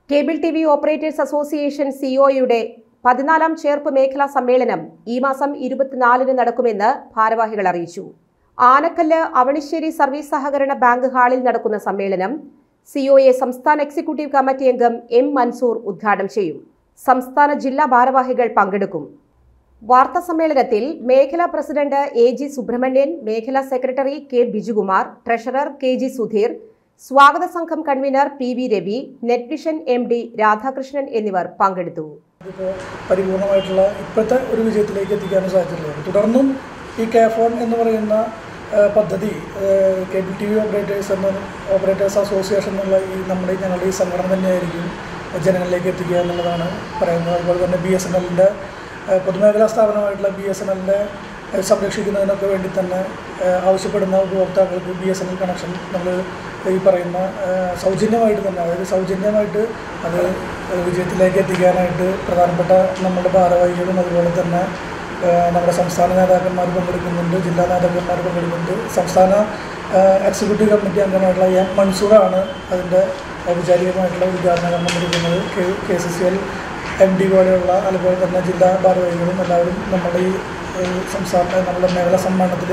Cable TV operators association സിഒയുടെ 14ാം ചേർപ്പ് മേഖലാ സമ്മേളനം ഈ മാസം 24-ന് നടക്കുമെന്ന് ഭാരവാഹികൾ അറിയിച്ചു. ആനക്കല്ല് അവണിശ്ശേരി സർവീസ് സഹകരണ ബാങ്ക് ഹാളിൽ നടക്കുന്ന സമ്മേളനം സിഒഎ സംസ്ഥാന എക്സിക്യൂട്ടീവ് കമ്മിറ്റി അംഗം എം മൻസൂർ ഉദ്ഘാടനം ചെയ്യും. സംസ്ഥാന ജില്ലാ ഭാരവാഹികൾ പങ്കെടുക്കും. വാർത്താ സമ്മേളനത്തിൽ മേഖലാ പ്രസിഡന്റ് എ.ജി. സുബ്രഹ്മണ്യൻ, മേഖലാ secretary K. Bijukumar, treasurer K G. Sudheer, സ്വാഗത സംഘം convener P V. Ravi, Netvision M D. Radhakrishnan എന്നിവർ പങ്കെടുത്തു. പരിപൂർണമായിട്ടുള്ള ഇപ്പോഴത്തെ ഒരു വിജയത്തിലേക്ക് എത്തിക്കാനും സാധിച്ചിട്ടുള്ളത്. തുടർന്നും ഈ കെ-ഫോൺ എന്ന് പറയുന്ന പദ്ധതി cable T V operators association എന്നുള്ള ഞങ്ങളുടെ ഈ സംഘടന തന്നെയായിരിക്കും ജനങ്ങളിലേക്ക് എത്തിക്കുക എന്നുള്ളതാണ് പറയുന്നത്. അതുപോലെ തന്നെ BSNLൻ്റെ പൊതുമേഖലാ സ്ഥാപനമായിട്ടുള്ള BSNLനെ സംരക്ഷിക്കുന്നതിനൊക്കെ വേണ്ടി തന്നെ ആവശ്യപ്പെടുന്ന ഉപഭോക്താക്കൾക്ക് BSNL കണക്ഷൻ നമ്മൾ ഈ പറയുന്ന സൗജന്യമായിട്ട് തന്നെ, അതായത് സൗജന്യമായിട്ട് അത് വിജയത്തിലേക്ക് എത്തിക്കാനായിട്ട് പ്രധാനപ്പെട്ട നമ്മുടെ ഭാരവാഹികളും അതുപോലെ തന്നെ നമ്മുടെ സംസ്ഥാന നേതാക്കന്മാർ പങ്കെടുക്കുന്നുണ്ട്, ജില്ലാ നേതാക്കന്മാർ പങ്കെടുക്കുന്നുണ്ട്. സംസ്ഥാന എക്സിക്യൂട്ടീവ് കമ്മിറ്റി അംഗമായിട്ടുള്ള എം മൻസൂറാണ് അതിൻ്റെ ഔപചാരികമായിട്ടുള്ള ഉദ്ഘാടന കർമ്മം കൊടുക്കുന്നത്. KCCL MD പോലെയുള്ള അതുപോലെ തന്നെ ജില്ലാ ഭാരവാഹികളും എല്ലാവരും നമ്മുടെ ഈ നമ്മുടെ മേഖലാ സമ്മേളനത്തിൽ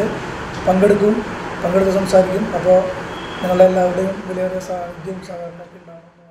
പങ്കെടുത്ത് സംസാരിക്കും. അപ്പോൾ നിങ്ങളെല്ലാവരുടെയും വിലയേറിയ സാന്നിധ്യവും സഹകരണമൊക്കെ ഉണ്ടാകും.